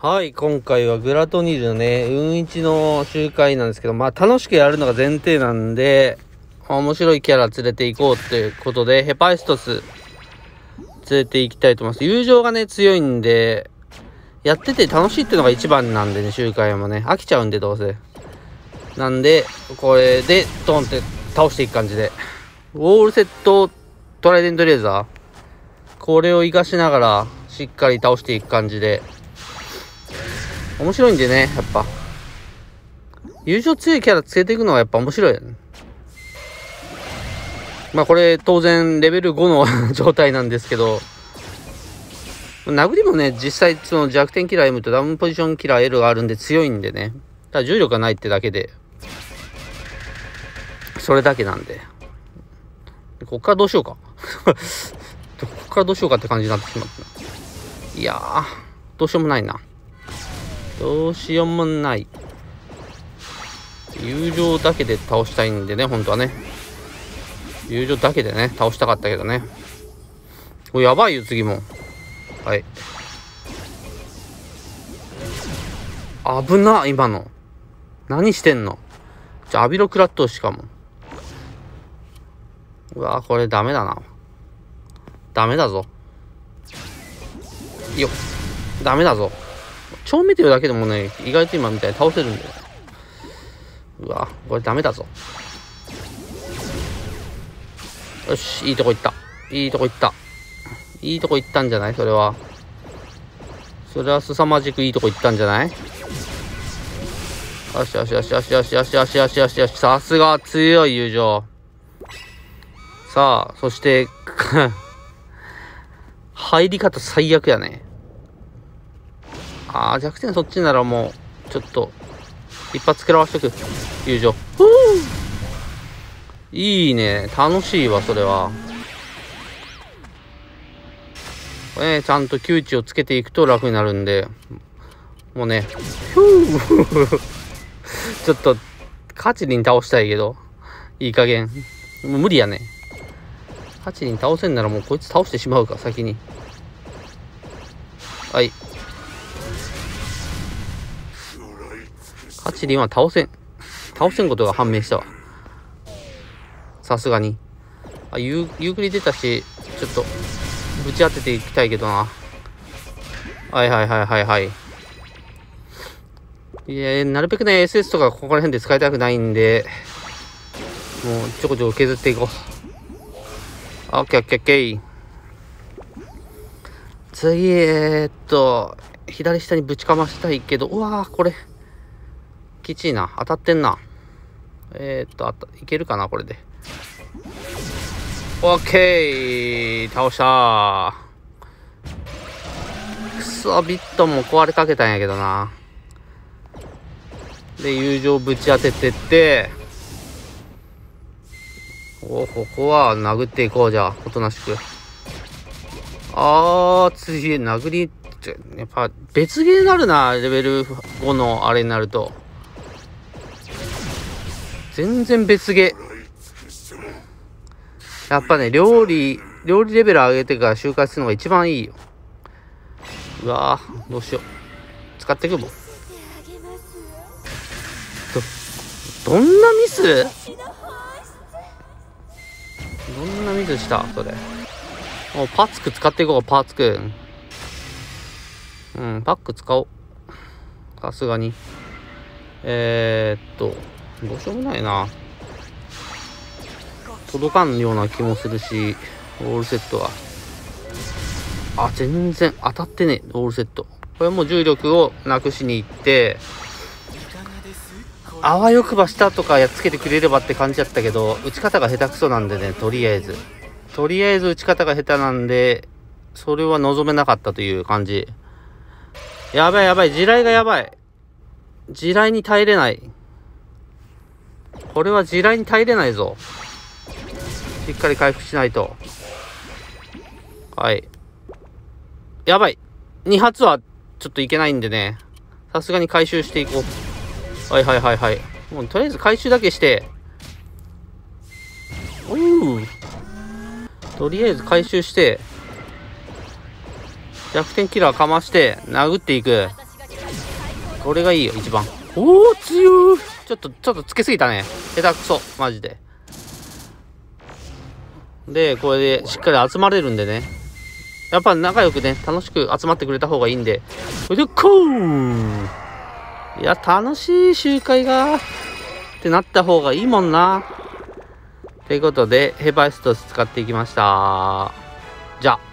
はい、今回はグラトニルのね、運一の集会なんですけど、楽しくやるのが前提なんで、面白いキャラ連れて行こうっていうことで、ヘパイストス連れて行きたいと思います。友情がね、強いんで、やってて楽しいっていうのが一番なんでね、集会もね、飽きちゃうんでどうせ。なんで、これで、ドンって倒していく感じで。ウォールセットトライデントレーザー。これを活かしながら、しっかり倒していく感じで。面白いんでね、やっぱ。友情強いキャラつけていくのがやっぱ面白いよね。これ当然レベル5の状態なんですけど、殴りもね、実際その弱点キラー M とダウンポジションキラー L があるんで強いんでね。ただ重力がないってだけで。それだけなんで。こっからどうしようか。こっからどうしようかって感じになってしまった。いやー、どうしようもないな。どうしようもない。友情だけで倒したいんでね、本当はね。友情だけでね、倒したかったけどね。これやばいよ、次も。はい。危な、今の。何してんの？アビロクラットしかも。うわ、これダメだな。ダメだぞ。よっ。ダメだぞ。超メテオだけでもね、意外と今みたいに倒せるんだよ。うわ、これダメだぞ。よし、いいとこ行った。いいとこ行った。いいとこ行ったんじゃない？それは。それは凄まじくいいとこ行ったんじゃない？よしよしよしよしよしよしよしよしよしよし。さすが強い友情。さあ、そして、入り方最悪やね。弱点そっちならもう、ちょっと、一発食らわしとく。友情。いいね。楽しいわ、それは。これね、ちゃんと窮地をつけていくと楽になるんで、もうね、ちょっと、カチリン倒したいけど、いい加減。もう無理やね。カチリン倒せんならもうこいつ倒してしまうか、先に。はい。カチリンは倒せんことが判明したわ。さすがに。ユークリ出たし、ちょっと、ぶち当てていきたいけどな。はいはいはいはいはい。いや、なるべくね、SS とかここら辺で使いたくないんで、もうちょこちょこ削っていこう。オッケーオッケーオッケー。次、左下にぶちかましたいけど、うわー、これ、きちいな。当たってんな。いけるかな、これで。オッケー、倒したー。くそ、ビットも壊れかけたんやけどな。で、友情ぶち当ててって、ここは殴っていこう、じゃあ、おとなしく。次、殴り、やっぱ、別ゲーになるな、レベル5のあれになると。全然別ゲー。やっぱね、料理レベル上げてから周回するのが一番いいよ。うわぁ、どうしよう。使っていくもん。どんなミス？どんなミスしたそれ。もうパツク使っていこうか、パツク。パック使おう。さすがに。どうしようもないな。届かんような気もするし、オールセットは。全然当たってねえ、オールセット。これもう重力をなくしに行って、あわよくば下とかやっつけてくれればって感じだったけど、打ち方が下手くそなんでね、とりあえず打ち方が下手なんで、それは望めなかったという感じ。やばいやばい、地雷がやばい。地雷に耐えれない。これは地雷に耐えれないぞ。しっかり回復しないと。はい。やばい。2発はちょっといけないんでね。さすがに回収していこう。はいはいはいはい。もうとりあえず回収だけして。とりあえず回収して。弱点キラーかまして、殴っていく。 これがいいよ、一番。おお、強い。ちょっとつけすぎたね。下手くそ、マジで。で、これでしっかり集まれるんでね。やっぱ仲良くね、楽しく集まってくれた方がいいんで。これで、こー！いや、楽しい集会が。ってなった方がいいもんな。ということで、ヘパイストス使っていきました。じゃあ。